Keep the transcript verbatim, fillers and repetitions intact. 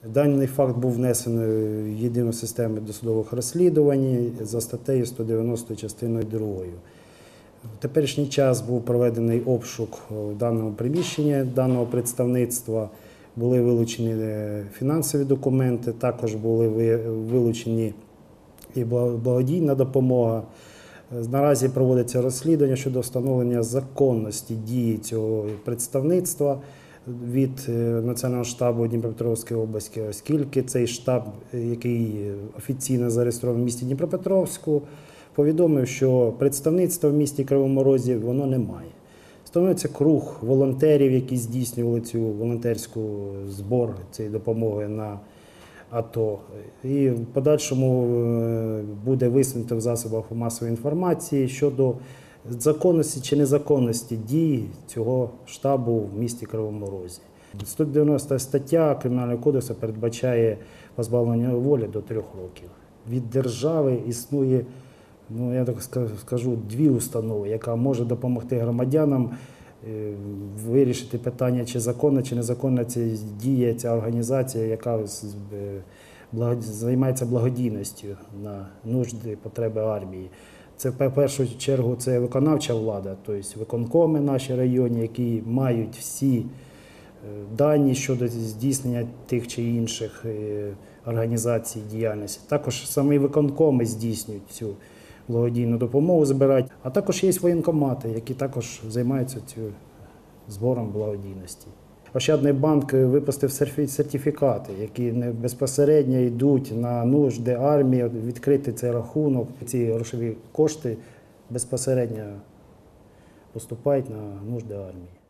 Даний факт був внесений в єдину систему досудових розслідувань за статтею сто дев'яносто частиною другою. В теперішній час був проведений обшук в даному приміщенні даного представництва, були вилучені фінансові документи, також були вилучені і благодійна допомога. Наразі проводиться розслідування щодо встановлення законності дії цього представництва від Національного штабу Дніпропетровської області, оскільки цей штаб, який офіційно зареєстрований в місті Дніпропетровську, повідомив, що представництва в місті Кривому Розі воно немає. Встановлюється круг волонтерів, які здійснювали цю волонтерську збор цієї допомоги на АТО. І в подальшому буде висунуто в засобах масової інформації щодо законності чи незаконності дій цього штабу в місті Кривому Розі. сто дев'яноста стаття Кримінального кодексу передбачає позбавлення волі до трьох років. Від держави існує, ну я так скажу, дві установи, яка може допомогти громадянам вирішити питання, чи законна, чи незаконна ця дія, ця організація, яка займається благодійністю на нужди, потреби армії. Це, в першу чергу, це виконавча влада, тобто виконкоми наші районні, які мають всі дані щодо здійснення тих чи інших організацій діяльності. Також самі виконкоми здійснюють цю благодійну допомогу, збирають. А також є воєнкомати, які також займаються цим збором благодійності. Ощадний банк випустив сертифікати, які безпосередньо йдуть на нужди армії, відкрити цей рахунок. Ці грошові кошти безпосередньо поступають на нужди армії.